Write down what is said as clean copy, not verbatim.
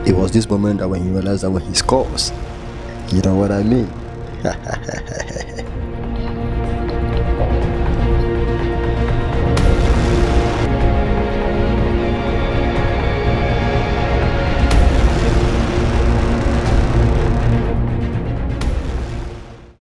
It was this moment that when he realized that when he scores, you know what I mean?